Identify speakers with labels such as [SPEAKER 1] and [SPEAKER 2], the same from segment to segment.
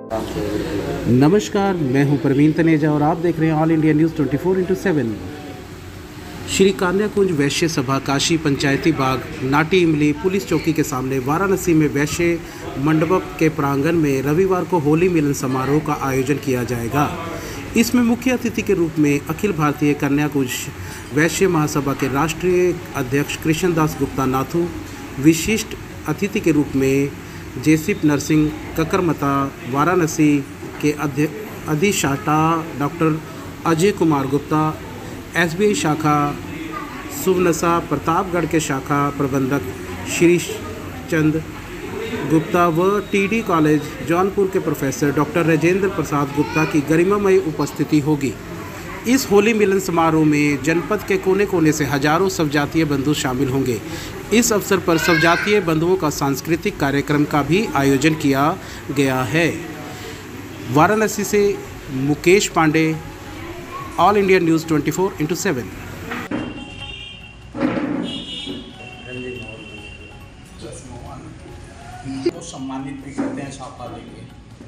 [SPEAKER 1] नमस्कार, मैं हूं प्रवीण तनेजा और आप देख रहे हैं all India news 24/7। Shri Kanyakunj Vaishya Sabha Kashi पंचायती बाग नाटी इमली पुलिस चौकी के सामने वाराणसी में वैश्य मंडप के प्रांगण में रविवार को होली मिलन समारोह का आयोजन किया जाएगा। इसमें मुख्य अतिथि के रूप में अखिल भारतीय कन्याकुंज वैश्य महासभा के राष्ट्रीय अध्यक्ष कृष्णदास गुप्ता नाथू, विशिष्ट अतिथि के रूप में जेसिप नरसिंह ककरमता, वाराणसी के अधिष्ठाता डॉक्टर अजय कुमार गुप्ता, SBI शाखा सुवनसा प्रतापगढ़ के शाखा प्रबंधक श्री चंद गुप्ता व TD कॉलेज जौनपुर के प्रोफेसर डॉक्टर राजेंद्र प्रसाद गुप्ता की गरिमामय उपस्थिति होगी। इस होली मिलन समारोह में जनपद के कोने कोने से हजारों स्वजातीय बंधु शामिल होंगे। इस अवसर पर स्वजातीय बंधुओं का सांस्कृतिक कार्यक्रम का भी आयोजन किया गया है। वाराणसी से Mukesh Pandey, all India news 24/7।
[SPEAKER 2] तो सम्मानित भी करते हैं छापा देके।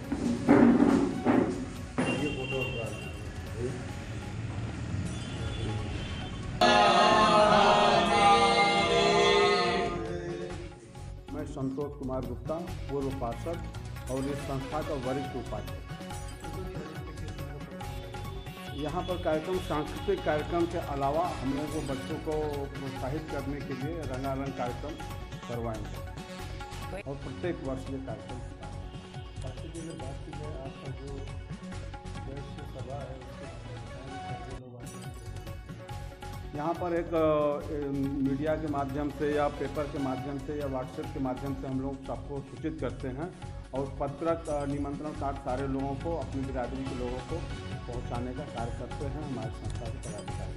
[SPEAKER 3] मैं संतोष कुमार गुप्ता, पूर्व पार्षद और इस संस्था का वरिष्ठ उपाध्यक्ष। यहाँ पर कार्यक्रम सांस्कृतिक कार्यक्रम के अलावा हम लोगों को बच्चों को प्रोत्साहित करने के लिए रंगारंग कार्यक्रम करवाएंगे और प्रत्येक वर्ष ये कार्यक्रम बात की जाए। आपका जो वैश्य सभा है यहाँ पर एक मीडिया के माध्यम से या पेपर के माध्यम से या व्हाट्सएप के माध्यम से हम लोग सबको सूचित करते हैं और पत्रक निमंत्रण कार्ड सारे लोगों को, अपनी बिरादरी के लोगों को पहुंचाने का कार्य करते हैं हमारे संस्था के पदाधिकारी।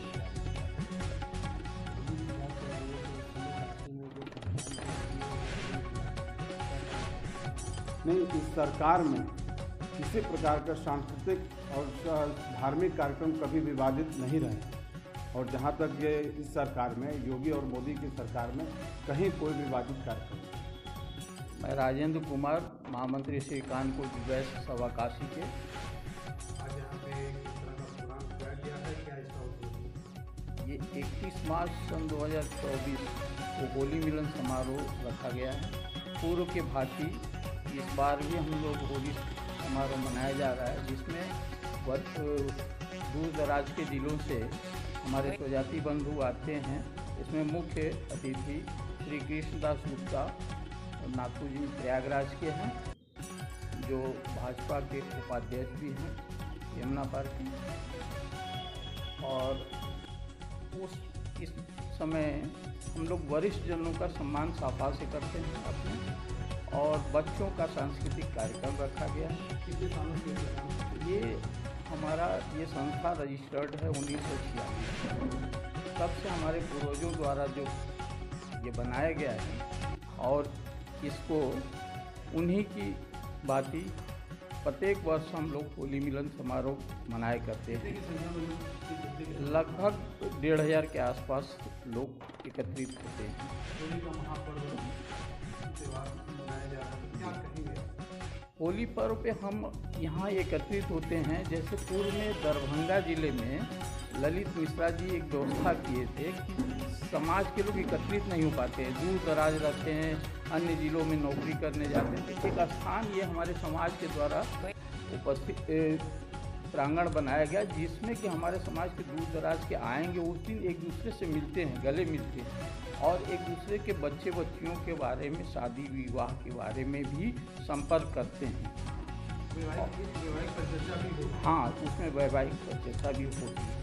[SPEAKER 3] नहीं, इस सरकार में किसी प्रकार का सांस्कृतिक और धार्मिक कार्यक्रम कभी विवादित नहीं रहे और जहाँ तक ये इस सरकार में, योगी और मोदी की सरकार में कहीं कोई विवादित कार्यक्रम नहीं।
[SPEAKER 4] मैं राजेंद्र कुमार, महामंत्री श्री कन्याकुंज वैश्य सभा काशी के।
[SPEAKER 3] आज यहाँ पे किस तरह का प्रोग्राम किया गया है, क्या इसका उद्देश्य?
[SPEAKER 4] ये 31 मार्च सन 2024 को होली मिलन समारोह रखा गया है। पूर्व के भांति इस बार भी हम लोग होली समारोह मनाया जा रहा है, जिसमें दूर दराज के जिलों से हमारे स्वजाति बंधु आते हैं। इसमें मुख्य अतिथि श्री कृष्णदास गुप्ता नाथू जी प्रयागराज के हैं, जो भाजपा के उपाध्यक्ष भी हैं यमुना पार्टी। और इस समय हम लोग वरिष्ठ जनों का सम्मान साफा से करते हैं अपने, और बच्चों का सांस्कृतिक कार्यक्रम रखा गया है।
[SPEAKER 3] कितने सालों से
[SPEAKER 4] ये हमारा ये संस्था रजिस्टर्ड है 1946। तब से हमारे पूर्वजों द्वारा जो ये बनाया गया है और इसको उन्हीं की बाती प्रत्येक वर्ष हम लोग होली मिलन समारोह मनाए करते हैं। लगभग 1500 के आसपास लोग एकत्रित होते हैं।
[SPEAKER 3] होली का महापर्व त्योहार मनाया जा रहा है, क्या कहेंगे?
[SPEAKER 4] होली पर्व पे हम यहाँ एकत्रित होते हैं। जैसे पूर्व में दरभंगा ज़िले में ललित मिश्रा जी एक व्यवस्था किए थे कि समाज के लोग एकत्रित नहीं हो पाते, दूर दराज रहते हैं, अन्य ज़िलों में नौकरी करने जाते हैं। तो एक स्थान ये हमारे समाज के द्वारा उपस्थित प्रांगण बनाया गया, जिसमें कि हमारे समाज के दूर दराज के आएंगे, उस दिन एक दूसरे से मिलते हैं, गले मिलते हैं और एक दूसरे के बच्चे बच्चियों के बारे में, शादी विवाह के बारे में भी संपर्क करते हैं।
[SPEAKER 3] वैवाहिक परिचर्चा भी हो।
[SPEAKER 4] हाँ, उसमें वैवाहिक परिचर्चा भी होती है।